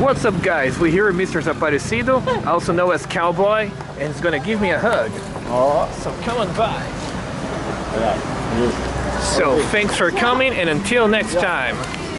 What's up, guys? We're here with Mr. Desaparecido, also known as Cowboy, and he's gonna give me a hug. Oh, So come on by. yeah. So thanks for coming, and until next time.